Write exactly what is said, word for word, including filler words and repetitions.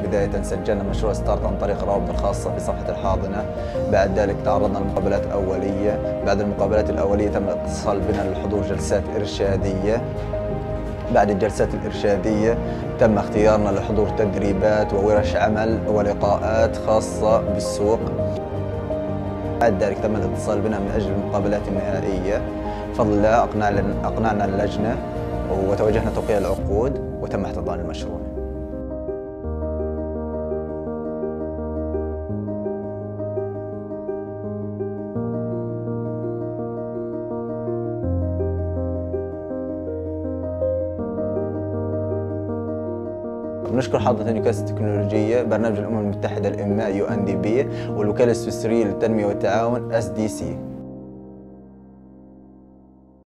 بداية سجلنا مشروع ستارت عن طريق الروابط الخاصة في صفحة الحاضنة. بعد ذلك تعرضنا لمقابلات أولية. بعد المقابلات الأولية تم الاتصال بنا لحضور جلسات إرشادية. بعد الجلسات الإرشادية تم اختيارنا لحضور تدريبات وورش عمل ولقاءات خاصة بالسوق. بعد ذلك تم الاتصال بنا من أجل المقابلات النهائية. بفضل الله أقنعنا اللجنة وتوجهنا توقيع العقود وتم احتضان المشروع. بنشكر حاضنة نيوكاسل التكنولوجية، برنامج الأمم المتحدة الإنماء يو إن دي بي، والوكالة السويسرية للتنمية والتعاون إس دي سي.